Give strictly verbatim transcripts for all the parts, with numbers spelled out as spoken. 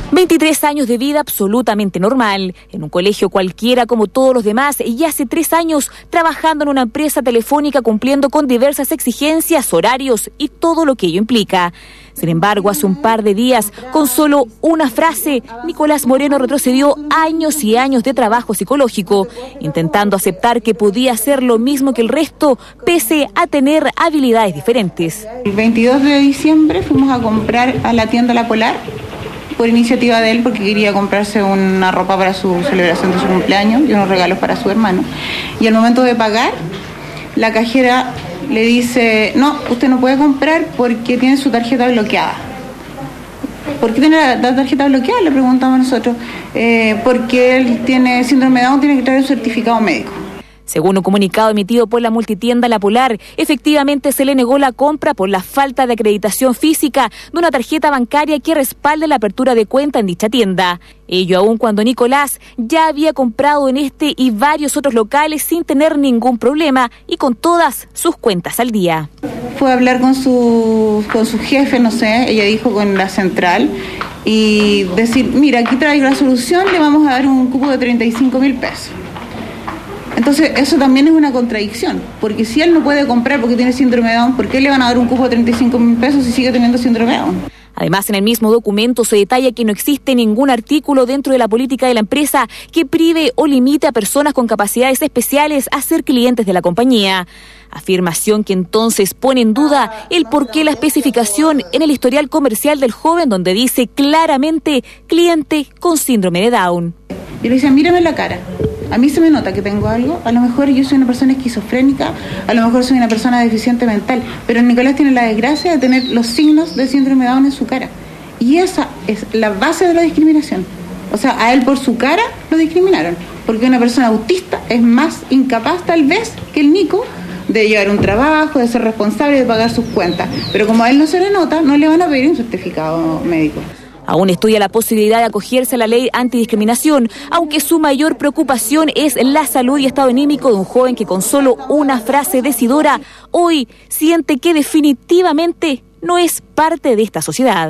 veintitrés años de vida absolutamente normal, en un colegio cualquiera como todos los demás, y hace tres años trabajando en una empresa telefónica cumpliendo con diversas exigencias, horarios y todo lo que ello implica. Sin embargo, hace un par de días, con solo una frase, Nicolás Moreno retrocedió años y años de trabajo psicológico, intentando aceptar que podía hacer lo mismo que el resto, pese a tener habilidades diferentes. El veintidós de diciembre fuimos a comprar a la tienda La Polar, por iniciativa de él, porque quería comprarse una ropa para su celebración de su cumpleaños y unos regalos para su hermano. Y al momento de pagar, la cajera le dice: no, usted no puede comprar porque tiene su tarjeta bloqueada. ¿Por qué tiene la, la tarjeta bloqueada?, le preguntamos nosotros. Eh, porque él tiene síndrome de Down, tiene que traer un certificado médico. Según un comunicado emitido por la multitienda La Polar, efectivamente se le negó la compra por la falta de acreditación física de una tarjeta bancaria que respalde la apertura de cuenta en dicha tienda. Ello aún cuando Nicolás ya había comprado en este y varios otros locales sin tener ningún problema y con todas sus cuentas al día. Fue a hablar con su, con su jefe, no sé, ella dijo con la central, y decir: mira, aquí traigo la solución, le vamos a dar un cupo de treinta y cinco mil pesos. Entonces, eso también es una contradicción, porque si él no puede comprar porque tiene síndrome de Down, ¿por qué le van a dar un cupo de treinta y cinco mil pesos si sigue teniendo síndrome de Down? Además, en el mismo documento se detalla que no existe ningún artículo dentro de la política de la empresa que prive o limite a personas con capacidades especiales a ser clientes de la compañía. Afirmación que entonces pone en duda el por qué la especificación en el historial comercial del joven, donde dice claramente cliente con síndrome de Down. Y le dicen: mírame la cara. A mí se me nota que tengo algo, a lo mejor yo soy una persona esquizofrénica, a lo mejor soy una persona deficiente mental, pero Nicolás tiene la desgracia de tener los signos de síndrome de Down en su cara. Y esa es la base de la discriminación. O sea, a él por su cara lo discriminaron, porque una persona autista es más incapaz tal vez que el Nico de llevar un trabajo, de ser responsable, de pagar sus cuentas. Pero como a él no se le nota, no le van a pedir un certificado médico. Aún estudia la posibilidad de acogerse a la ley antidiscriminación, aunque su mayor preocupación es la salud y estado anímico de un joven que con solo una frase decidora hoy siente que definitivamente no es parte de esta sociedad.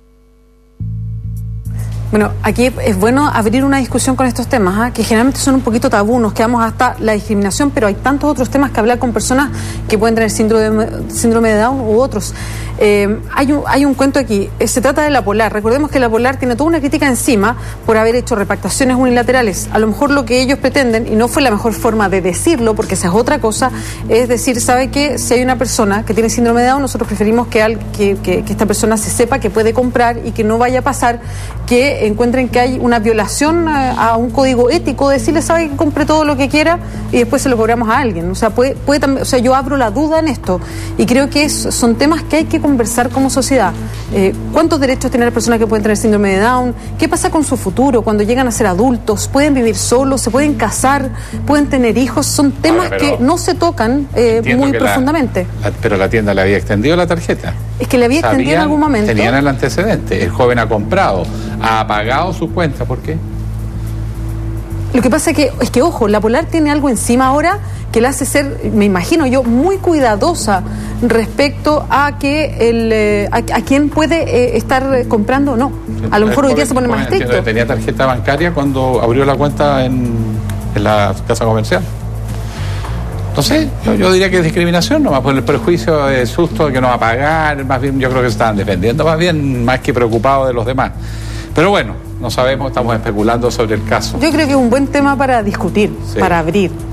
Bueno, aquí es bueno abrir una discusión con estos temas, ¿eh? que generalmente son un poquito tabú, nos quedamos hasta la discriminación, pero hay tantos otros temas que hablar con personas que pueden tener síndrome, síndrome de Down u otros. Eh, hay, un, hay un cuento aquí, eh, se trata de La Polar. Recordemos que La Polar tiene toda una crítica encima por haber hecho repactaciones unilaterales. A lo mejor lo que ellos pretenden, y no fue la mejor forma de decirlo, porque esa es otra cosa, es decir, ¿sabe qué? Si hay una persona que tiene síndrome de Down, nosotros preferimos que, al, que, que, que esta persona se sepa que puede comprar y que no vaya a pasar que encuentren que hay una violación a, a un código ético, decirle: sabe que compre todo lo que quiera y después se lo cobramos a alguien. O sea, puede, puede también, o sea, yo abro la duda en esto y creo que es, son temas que hay que conversar como sociedad. Eh, ¿Cuántos derechos tienen las personas que pueden tener síndrome de Down? ¿Qué pasa con su futuro cuando llegan a ser adultos? ¿Pueden vivir solos? ¿Se pueden casar? ¿Pueden tener hijos? Son temas Ahora, que no se tocan eh, muy profundamente. La, la, pero la tienda le había extendido la tarjeta. Es que le había Sabían, extendido en algún momento. Tenían el antecedente. El joven ha comprado, ha pagado sus cuentas. ¿Por qué? Lo que pasa es que, es que, ojo, La Polar tiene algo encima ahora que la hace ser, me imagino yo, muy cuidadosa respecto a que el eh, a, a quién puede eh, estar comprando o no. A lo mejor hoy día se pone más estricto. Tenía tarjeta bancaria cuando abrió la cuenta en, en la casa comercial. Entonces, yo, yo diría que es discriminación, nomás por el prejuicio de susto de que no va a pagar, más bien yo creo que se estaban defendiendo, más bien más que preocupados de los demás. Pero bueno, no sabemos, estamos especulando sobre el caso. Yo creo que es un buen tema para discutir, sí. para abrir.